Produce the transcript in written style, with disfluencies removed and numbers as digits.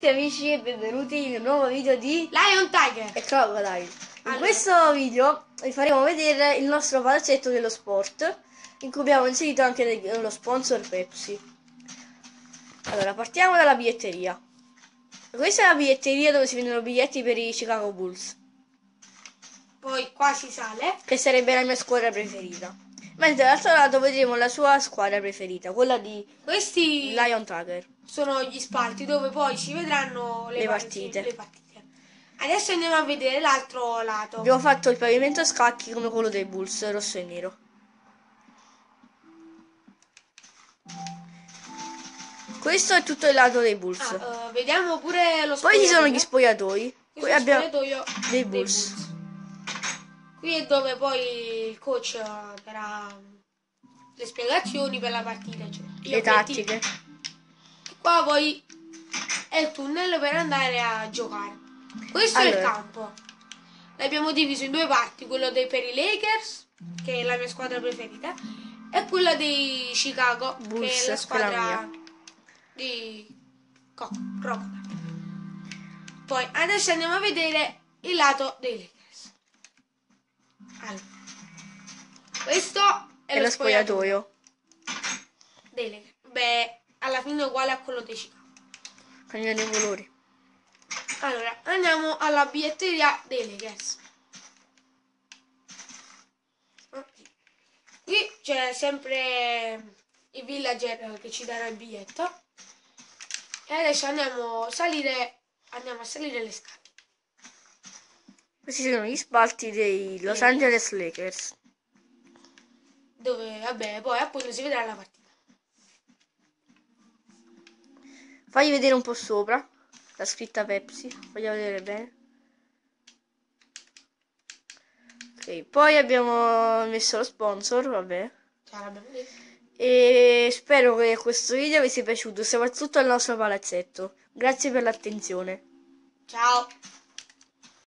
Amici e benvenuti in un nuovo video di Lion Tiger e Crocodile. In Allora. questo video vi faremo vedere il nostro palazzetto dello sport, in cui abbiamo inserito anche lo sponsor Pepsi. Allora, partiamo dalla biglietteria. Questa è la biglietteria dove si vendono biglietti per i Chicago Bulls, Poi qua si sale. che sarebbe la mia squadra preferita. Mentre dall'altro lato vedremo la sua squadra preferita, quella di Questi Lion Tiger. sono gli spalti dove poi si vedranno Le partite. le partite. Adesso andiamo a vedere l'altro lato. Abbiamo fatto il pavimento a scacchi come quello dei Bulls, rosso e nero. Questo è tutto il lato dei Bulls. Vediamo pure lo Poi ci sono gli spogliatoio. spogliatoi. Questo Qui è il abbiamo spogliatoio dei Bulls. Qui è dove poi il coach darà le spiegazioni per la partita, cioè Le tattiche. Qua poi è il tunnel per andare a giocare. Questo è il campo. L'abbiamo diviso in due parti, quello per i Lakers, che è la mia squadra preferita, e quella dei Chicago, Bulls, che è la squadra mia. di Crocodile. Poi adesso andiamo a vedere il lato dei Lakers. Allora, questo è lo spogliatoio dei Lakers. Beh, alla fine è uguale a quello dei Chicago. Cambiano i colori. Allora, andiamo alla biglietteria dei Lakers. Qui c'è sempre il villager che ci darà il biglietto. E adesso andiamo a salire le scale. Questi sono gli spalti dei Los Angeles Lakers. Dove, vabbè, poi appunto si vedrà la partita. Fagli vedere un po' sopra la scritta Pepsi. Voglio vedere bene. Ok, poi abbiamo messo lo sponsor, vabbè. E spero che questo video vi sia piaciuto, soprattutto al nostro palazzetto. Grazie per l'attenzione. Ciao!